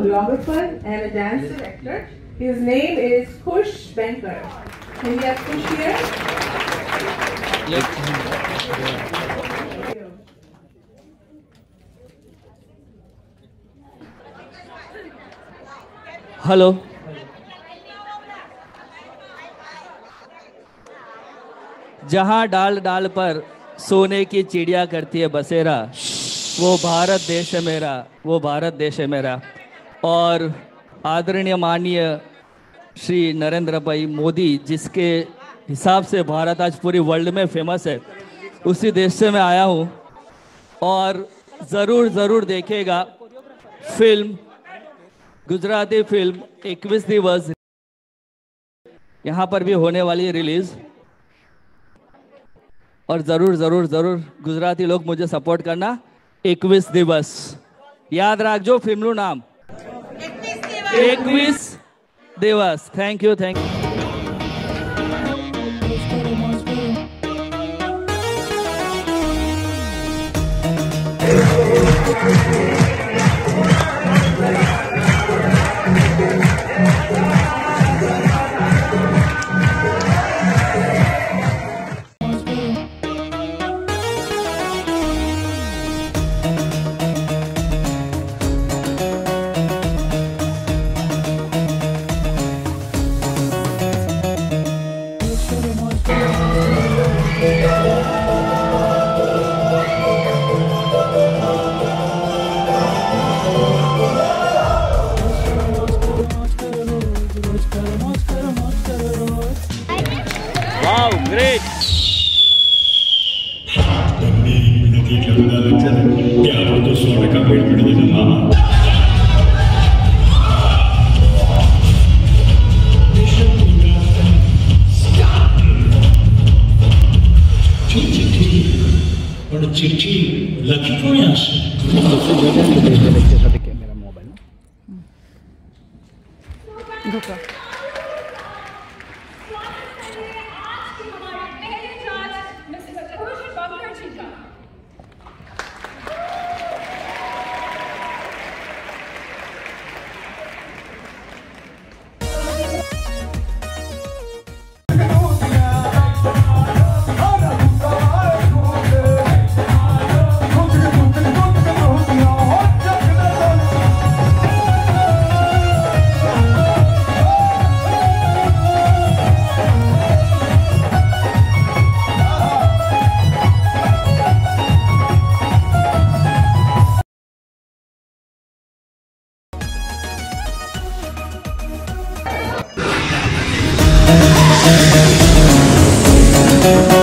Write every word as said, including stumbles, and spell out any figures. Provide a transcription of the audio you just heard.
choreographer and a dance director. His name is Kush Bankar. Can we have Kush here? Hello. जहाँ डाल डाल पर सोने की चिड़िया करती है बसेरा, वो भारत देश है मेरा, वो भारत देश है मेरा। और आदरणीय माननीय श्री नरेंद्र भाई मोदी, जिसके हिसाब से भारत आज पूरी वर्ल्ड में फेमस है, उसी देश से मैं आया हूँ। और ज़रूर ज़रूर देखिएगा फिल्म, गुजराती फिल्म इक्कीस दिवस यहाँ पर भी होने वाली है रिलीज़। और ज़रूर ज़रूर ज़रूर गुजराती लोग मुझे सपोर्ट करना। इक्कीस दिवस याद रख जो फिल्म नाम इक्कीस दिवस। Thank you thank you. Wow, great! चिट्ठी लगी क्यों यहाँ से? मेरा मोबाइल Thank you.